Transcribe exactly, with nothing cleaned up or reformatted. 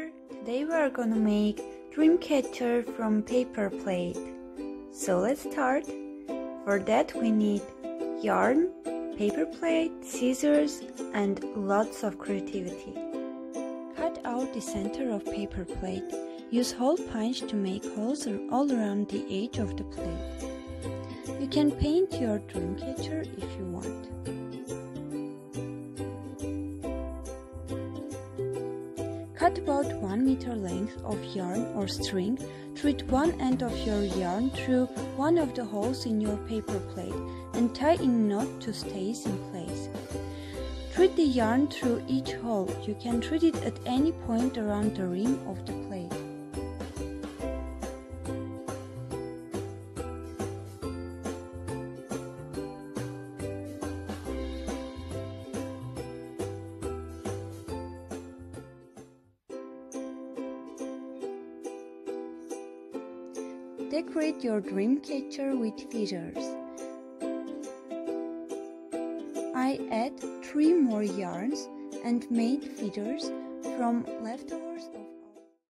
Today we are gonna make dream catcher from paper plate. So let's start. For that we need yarn, paper plate, scissors and lots of creativity. Cut out the center of paper plate. Use hole punch to make holes all around the edge of the plate. You can paint your dream catcher if you want. Cut about one meter length of yarn or string. Thread one end of your yarn through one of the holes in your paper plate and tie in knot to stay in place. Thread the yarn through each hole. You can thread it at any point around the rim of the plate. Decorate your dream catcher with feathers. I add three more yarns and made feathers from leftovers of